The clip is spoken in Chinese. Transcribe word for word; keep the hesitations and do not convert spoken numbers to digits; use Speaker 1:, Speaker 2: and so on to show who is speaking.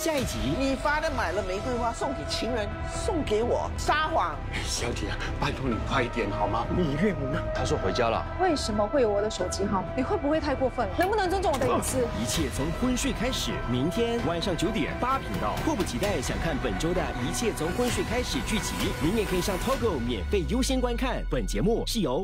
Speaker 1: 下一集，
Speaker 2: 你发的买了玫瑰花送给情人，送给我，撒谎。
Speaker 3: 小姐，拜托你快一点好吗？你岳母呢？她说回家了。
Speaker 4: 为什么会有我的手机号？你会不会太过分了？能不能尊重我的隐私？
Speaker 1: 一切从昏睡开始，明天晚上九点八频道，迫不及待想看本周的一切从昏睡开始剧集，您也可以上 Togo 免费优先观看。本节目是由